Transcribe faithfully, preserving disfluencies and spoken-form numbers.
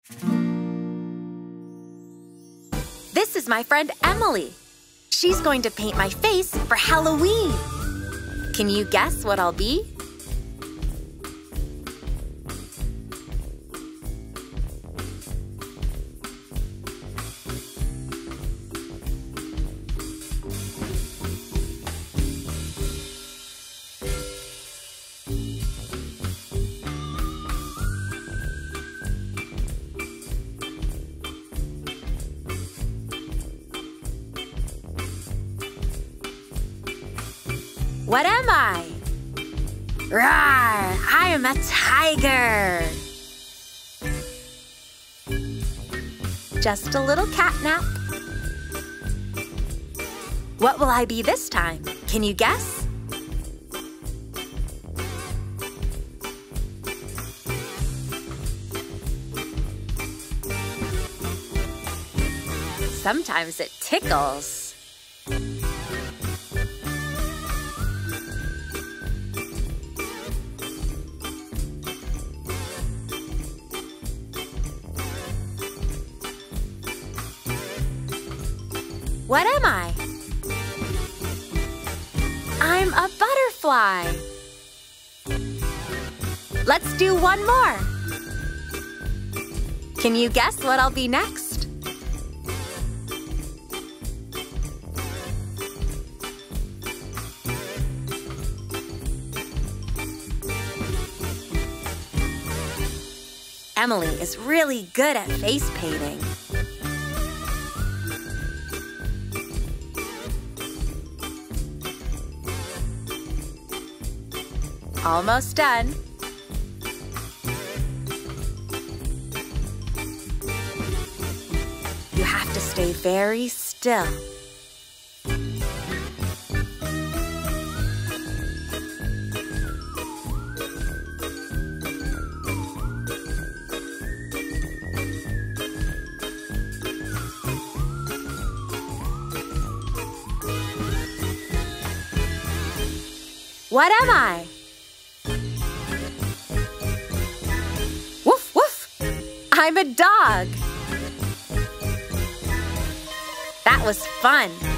This is my friend Emily. She's going to paint my face for Halloween. Can you guess what I'll be? What am I? Roar! I am a tiger! Just a little catnap. What will I be this time? Can you guess? Sometimes it tickles. What am I? I'm a butterfly. Let's do one more. Can you guess what I'll be next? Emily is really good at face painting. Almost done. You have to stay very still. What am I? I'm a dog. That was fun.